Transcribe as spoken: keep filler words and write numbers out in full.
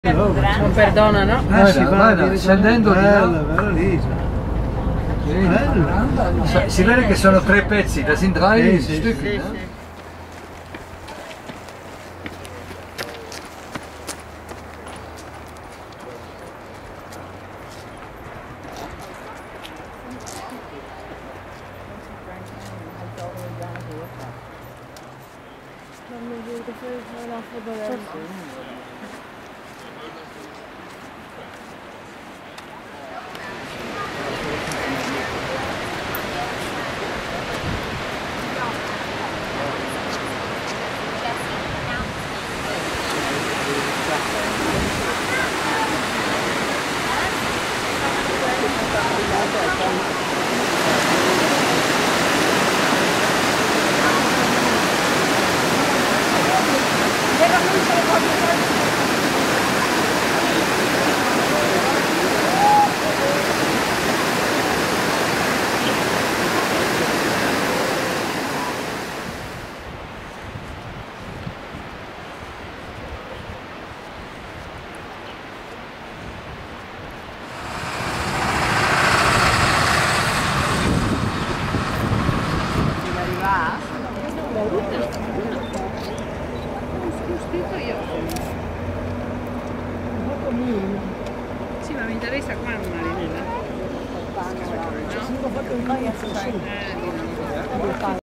Non perdonano? Ah, si va scendendo di là. Bella, lì. Si, si vede che sono tre pezzi, da sind drei Sì, sì, Stück. sì, eh? sì. Sì, ma mi interessa quando Marinella. No? Eh,